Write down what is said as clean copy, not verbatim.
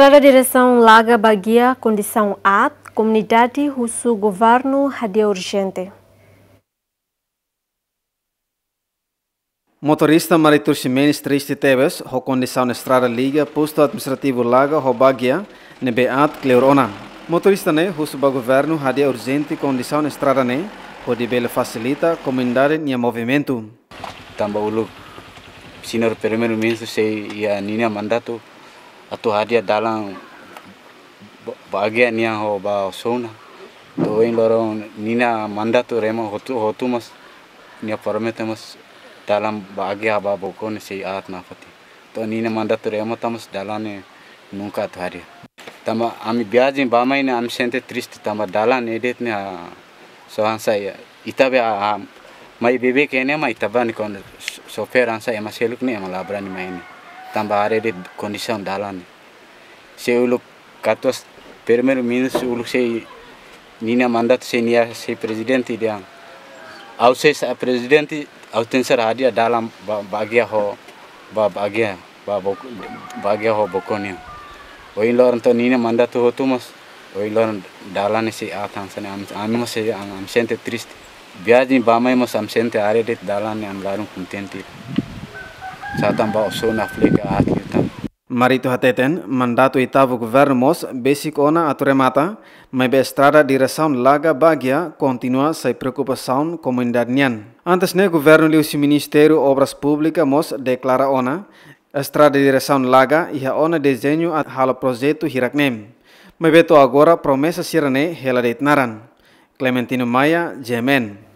Estrada direção Laga Baguia, condição A, comunidade russo governo hadia urgente. Motorista Maritur Ximenes Triste Teves, ho condição na estrada liga, posto administrativo Laga, ho Baguia, nebe at Cleurona. Motorista ne, russo ba governo hadia urgente condição na estrada ne, ho debele facilita comunidade nia movimento. Tamba ulu, senhor primeiro-ministro sei ia nina mandato, atau hadia dalam bahagia nia ho ba sona. To in lorong nina mandato rema hotu mas nia promete mas dalam bahagia ba bokone sei at nafati. To nina mandato rema tamas dalane nunca tu hadia. Tama ami viagem ba mai na ami sente triste tama dalan edet ne sohan saya itabe mai bebe kene mai tabani kon sofer ansa ema seluk ne ema labrani mai ni. Tamba arede condição dalan. Se ulu katos primeiro-ministro ulu sei nina mandato sei nia sei presidente dia. Au sei sa presidente au tensar hadia dalam bahagia ho bahagia ho bokonio. Oi lor to nina mandato ho tumas oi lor dalan sei atang sana ami mas sei am sente triste. Viagem ba mai mas am sente arede dalan am larung contente. Sa tamba osona flica atlitam. Marito hateten, mandato itavo governo mos, basic ona aturemata, mas be estrada direção Laga Baguia continua sem preocupação comunidade nian. Antes ne governo liu si Ministério Obras Públicas mos declara ona, estrada direção Laga ia ona desenho at halo projeto hiraknem. Mas beto agora promessa sirane hela naran. Clementino Maia, Jemen.